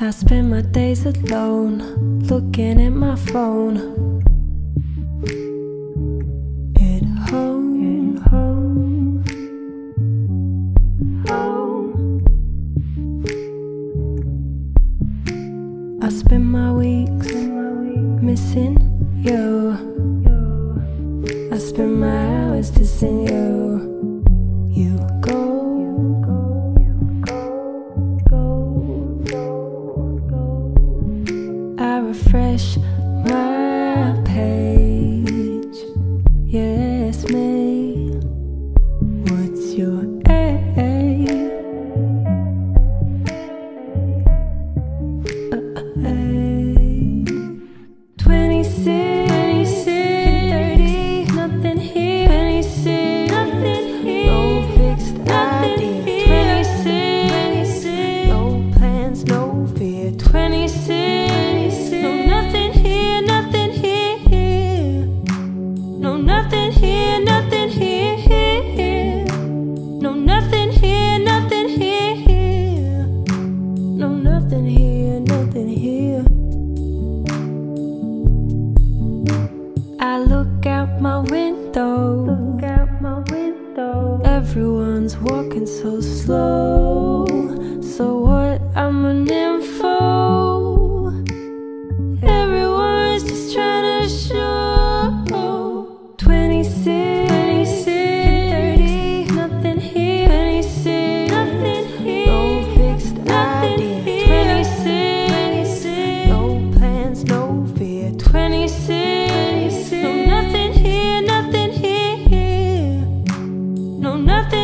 I spend my days alone, looking at my phone. At home, home, home. I spend my weeks missing you. I spend my hours dissing you. You go, I refresh my page. Yes, me. What's your age? 26, 30, nothing here. 26, nothing here. No fixed idea. 26, no plans, no fear. 26, no nothing here, nothing here. No nothing here, nothing here. No nothing here, nothing here. No nothing here, nothing here. I look out my window. Everyone's walking so slow. So what? I'm an info. Everyone's just trying to show. 26, 30, nothing here. 26, nothing here. No fixed idea. 26, no plans, no fear. 26, no nothing here, nothing here. No nothing.